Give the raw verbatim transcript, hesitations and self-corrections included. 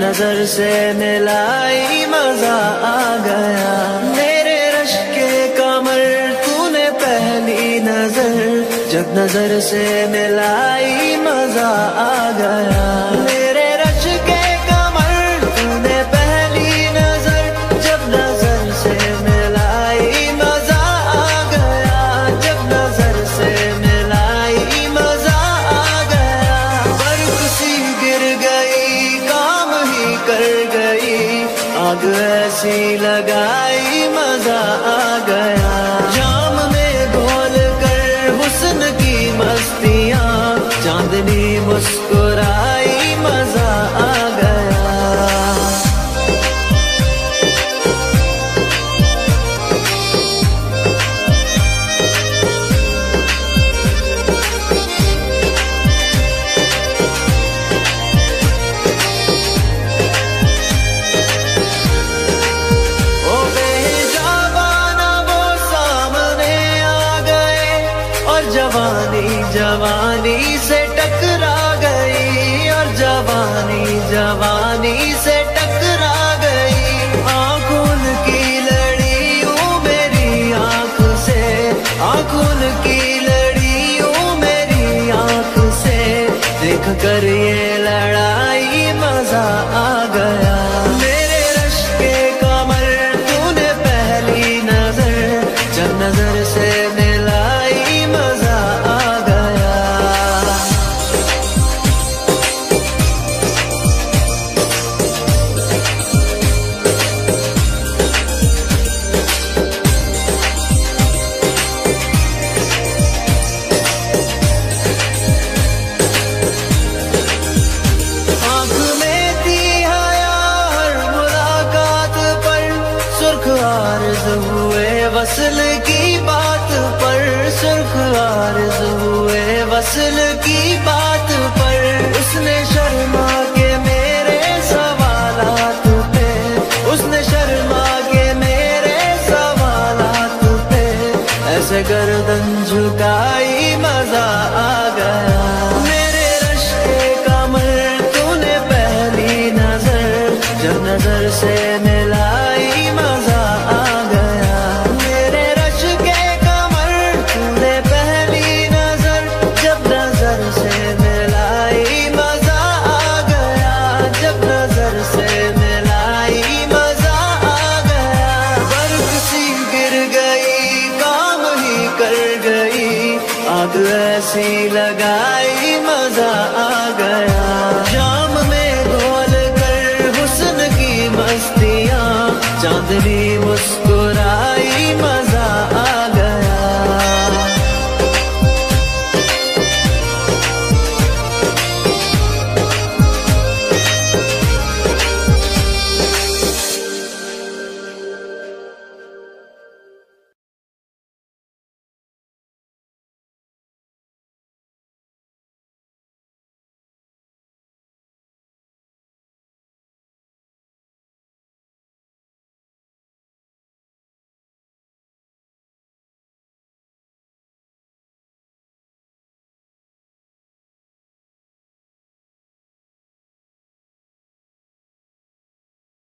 नजर से मिलाई मजा आ गया। मेरे रश के कमर तूने पहली नजर, जब नजर से मिलाई मजा आ गया। मेरे रश के कमर तूने पहली नजर, जब नजर से मिलाई मजा आ गया। जब नजर से मिलाई मजा आ गया। बर्फ सी गिर गई, काम ही कर गई, आग ऐसी लगाई मजा आ गया। जाम में घोल कर हुस्न की मस्तियाँ, चांदनी मुस्कुराई मजा आ गया। ओ बेजाबाना वो सामने आ गए, और जवानी जवानी से टकरा गई, और जवानी जवानी से टकरा गई। आंखों की लड़ी ओ मेरी आंख से, आंखों की लड़ी ओ मेरी आंख से, देख कर ये लड़ाई मजा आ गया। मेरे रश के कमर तूने पहली नजर, जब नजर से मिलाई मजा आ गया। आँख में थी हया हर मुलाकात पर, सुर्ख आरज़ हुए वसल की बात पर, सुर्ख आरज़ हुए वसल की बात पर। उसने शर्मा के मेरे सवालात पे, उसने शर्मा के मेरे सवालात पे, ऐसे गर्दन झुकाई मजा आ गया। मेरे रश के कमर तूने पहली नजर, जब नजर से मिलाई मजा आ गया। मेरे रश के कमर तूने पहली नजर, जब नजर से मिलाई मजा आ गया। जब नजर से मिलाई मजा आ गया। बर्फ सी गिर गई, काम ही कर गई, आग ऐसी लगाई मजा आ गया। जाम में घोल कर हुस्न की मस्तियाँ, चांदनी मुस्कुराई